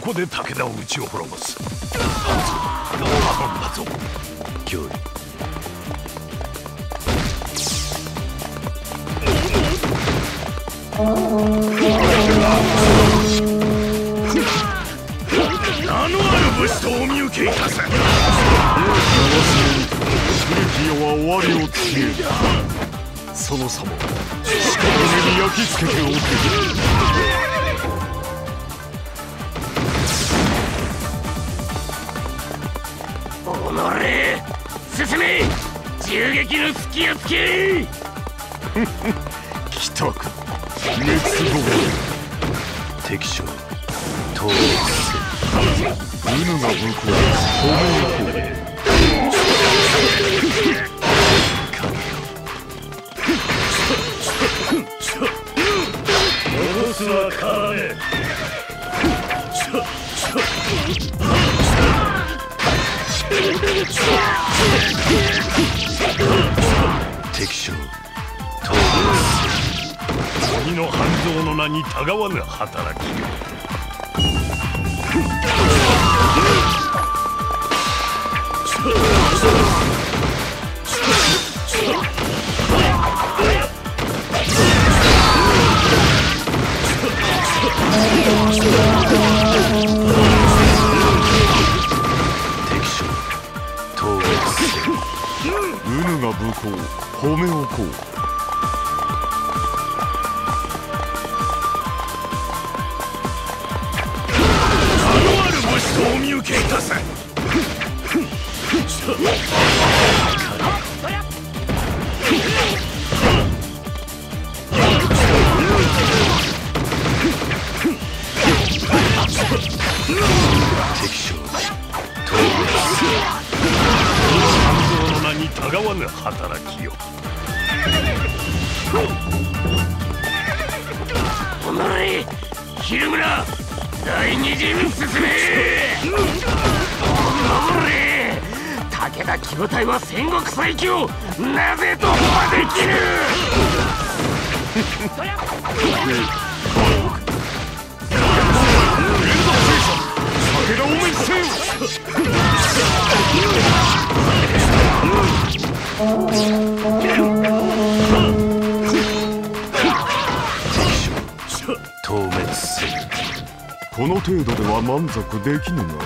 こで武田を討ち滅ぼす。頼んだぞ京尉。名のある武士とお見受けいたせ。古き世は終わりを告げる。そのさもしかと目に焼き付けておく。 おのれ進め、銃撃の隙をつけ。 来たか滅亡。敵将討滅せ。うぬが武功褒めよう。戻すは変われ。敵将討滅せ。鬼の半蔵の名にたがわぬ働きよ。敵将討滅せ。うぬが武功褒めおこう。お見受けいたせ。敵将討滅せ。半蔵の名にたがわぬ働きよ。 おのれ昼村第二陣進め。おのれ武田騎部隊は戦国最強、なぜ突破できぬ。 武田を滅せよ。敵将討滅せ。この程度では満足できぬな。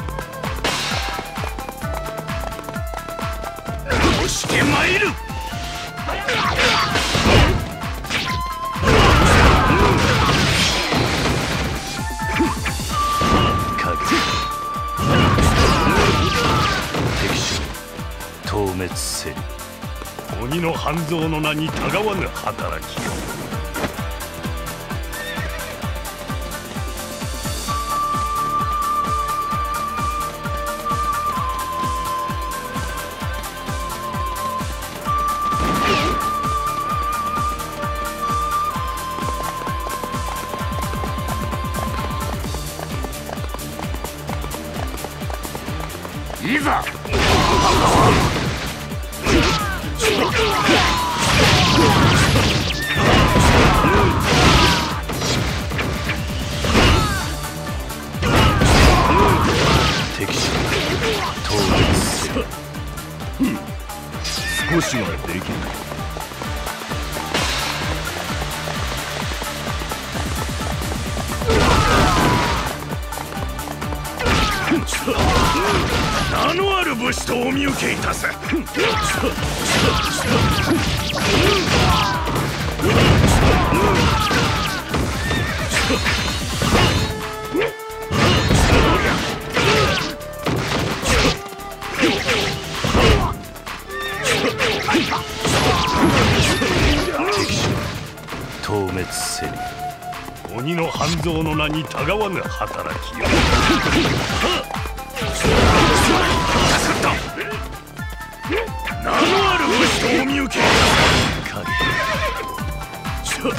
押してまいる。敵将討滅せ。鬼の半蔵の名にたがわぬ働きよ。いざ。敵将討滅せ。少しはできない。名のある武士とお見受けいたせ。敵将討滅せり。鬼の半蔵の名にたがわぬ働きよ。名のある武士とお見受けいたせ。討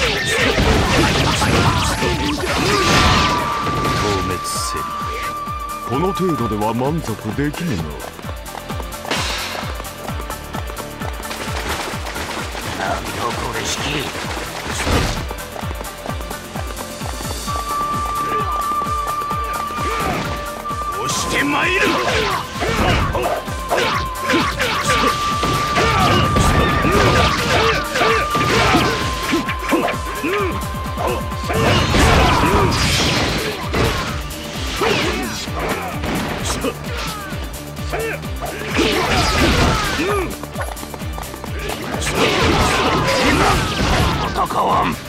滅せり。この程度では満足できぬな。 なんとこれしき。 戦わん。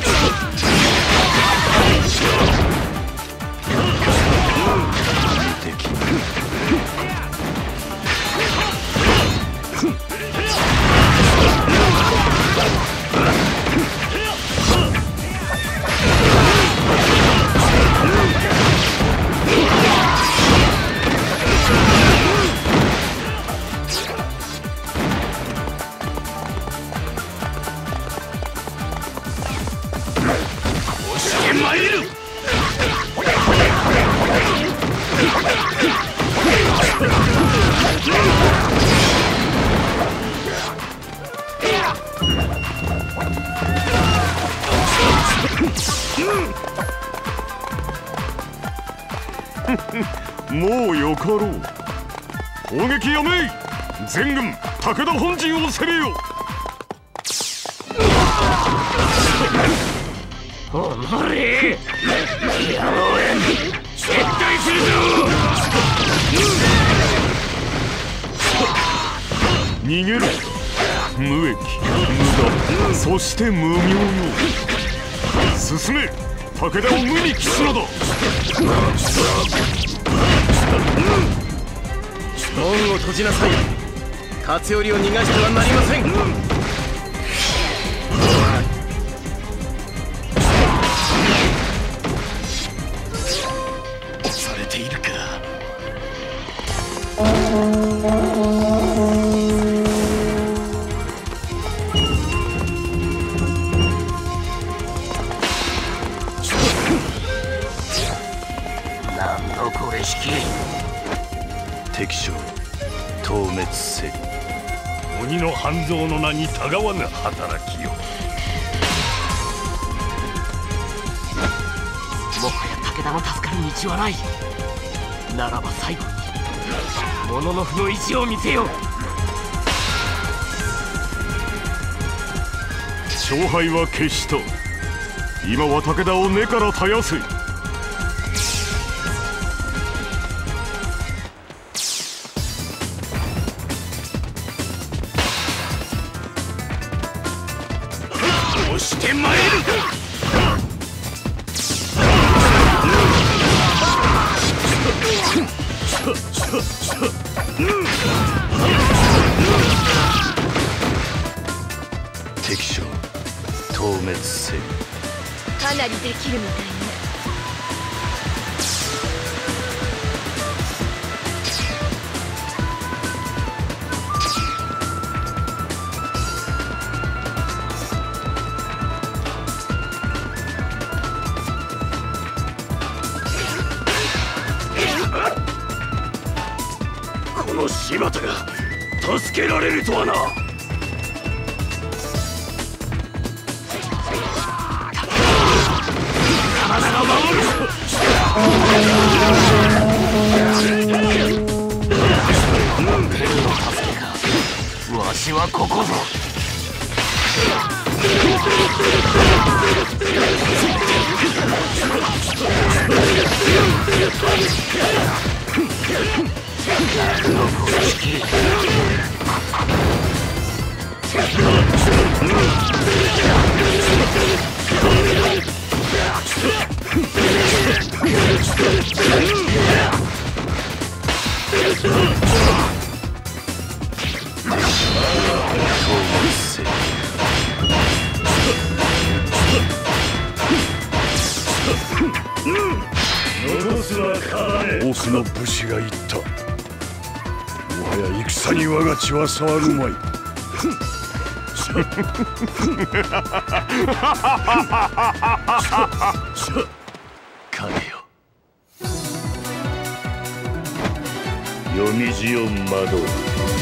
もうよかろう。攻撃やめい。全軍武田本陣を攻めよ。 おのれ野郎へ撤退するぞ。 逃げる。無益無駄そして無名よ。進め。武田を無に帰すのだ。 門を閉じなさい。勝頼を逃がしてはなりません。 押されているか。 何のこれしき。 敵将討滅せり。鬼の半蔵の名にたがわぬ働きよ。 もはや武田の助かる道はない。ならば最後に物の負の意地を見せよう。 勝敗は決した。今は武田を根から絶やせ。 押してまいる。 敵将討滅せり。 かなりできるみたいね。 この柴田が助けられるとはな。体が守る。わしはここぞ。 多くの武士が言った。もはや戦に我が血は騒ぐまい。金よ、読み字を惑う。